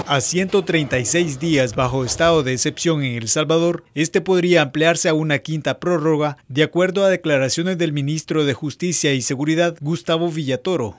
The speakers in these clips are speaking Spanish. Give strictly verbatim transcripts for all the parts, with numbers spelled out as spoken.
A ciento treinta y seis días bajo estado de excepción en El Salvador, este podría ampliarse a una quinta prórroga, de acuerdo a declaraciones del ministro de Justicia y Seguridad, Gustavo Villatoro.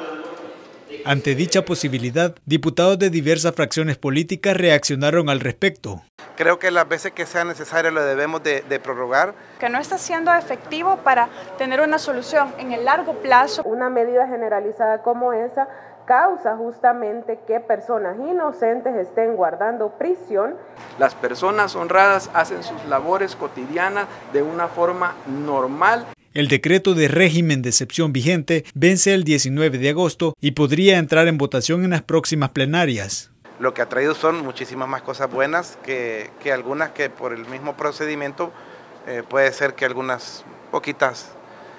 Ante dicha posibilidad, diputados de diversas fracciones políticas reaccionaron al respecto. Creo que las veces que sea necesario lo debemos de, de prorrogar. Que no está siendo efectivo para tener una solución en el largo plazo. Una medida generalizada como esa causa justamente que personas inocentes estén guardando prisión. Las personas honradas hacen sus labores cotidianas de una forma normal. El decreto de régimen de excepción vigente vence el diecinueve de agosto y podría entrar en votación en las próximas plenarias. Lo que ha traído son muchísimas más cosas buenas que, que algunas que por el mismo procedimiento eh, puede ser que algunas poquitas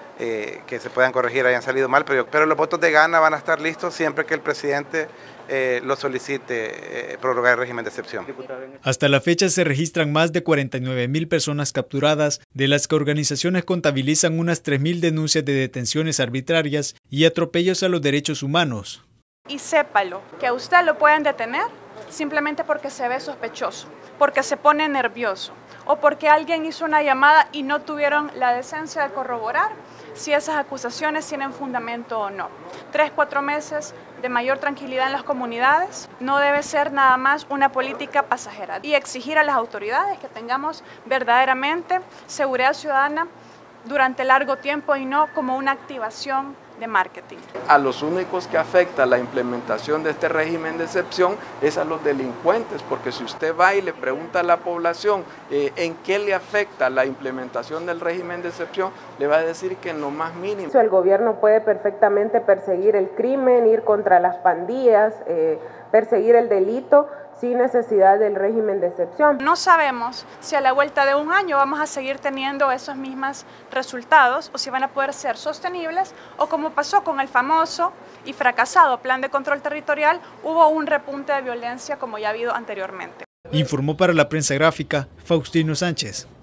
eh, que se puedan corregir hayan salido mal, pero, pero los votos de gana van a estar listos siempre que el presidente eh, lo solicite eh, prorrogar el régimen de excepción. Hasta la fecha se registran más de cuarenta y nueve mil personas capturadas, de las que organizaciones contabilizan unas tres mil denuncias de detenciones arbitrarias y atropellos a los derechos humanos. Y sépalo, que a usted lo pueden detener simplemente porque se ve sospechoso, porque se pone nervioso o porque alguien hizo una llamada y no tuvieron la decencia de corroborar si esas acusaciones tienen fundamento o no. Tres, cuatro meses de mayor tranquilidad en las comunidades no debe ser nada más una política pasajera y exigir a las autoridades que tengamos verdaderamente seguridad ciudadana durante largo tiempo y no como una activación de marketing. A los únicos que afecta la implementación de este régimen de excepción es a los delincuentes, porque si usted va y le pregunta a la población eh, en qué le afecta la implementación del régimen de excepción, le va a decir que en lo más mínimo. El gobierno puede perfectamente perseguir el crimen, ir contra las pandillas, eh, perseguir el delito, sin necesidad del régimen de excepción. No sabemos si a la vuelta de un año vamos a seguir teniendo esos mismos resultados o si van a poder ser sostenibles o como pasó con el famoso y fracasado plan de control territorial, hubo un repunte de violencia como ya ha habido anteriormente. Informó para la prensa gráfica Faustino Sánchez.